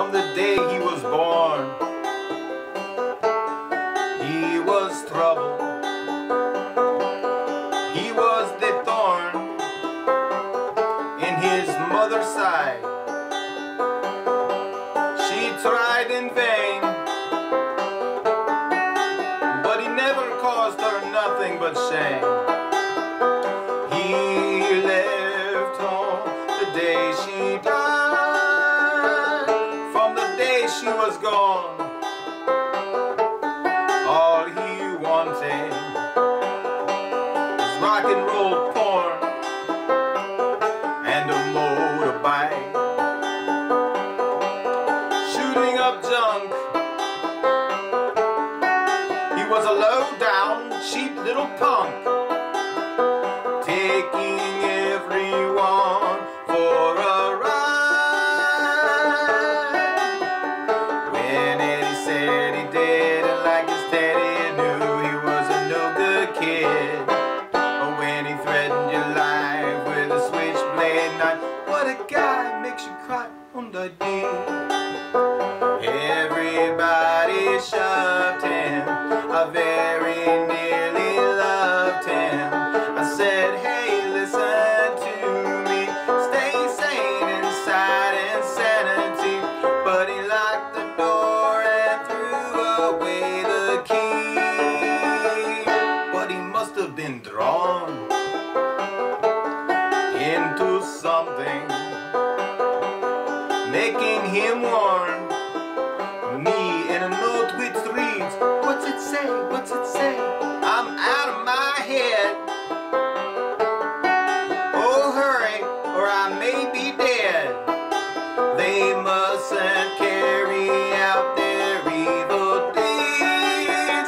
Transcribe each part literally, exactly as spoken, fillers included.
from the day he was born. He was trouble, he was the thorn in his mother's side. She tried in vain, but he never caused her nothing but shame. He left home the day she died. From the day she was gone, all he wanted was rock and roll porn and a motorbike, shooting up junk. He was a low-down, cheap little punk, taking everyone for a ride. When Eddie said he didn't like his daddy, he knew he was a no-good kid. But when he threatened your life with a switchblade knife, what a guy, makes you cry on the day. Everybody shoved him, I very nearly loved him. I said, hey, listen to me, stay sane inside insanity. But he locked the door and threw away the key. But he must have been drawn into something, making him warn me in a note which reads, what's it say, what's it say? I'm out of my head. Oh, hurry, or I may be dead. They mustn't carry out their evil deeds.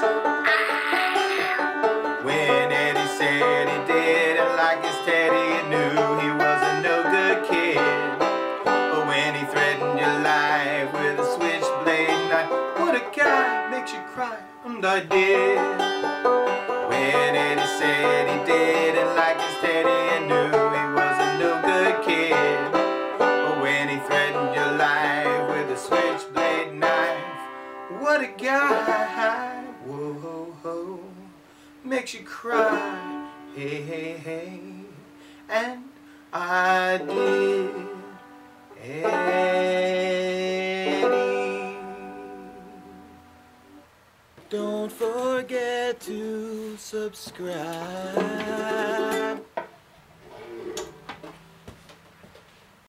Ah! When Eddie said he didn't like his teddy, he knew he was a no-good kid. But when he threatened your life with a switchblade knife, what a guy, makes you cry, and I did. When Eddie said he didn't like his teddy, he knew he was a no-good kid. But when he threatened your life with a switchblade knife, what a guy, whoa, ho, ho, makes you cry, hey, hey, hey, and I did. Eddie, don't forget to subscribe.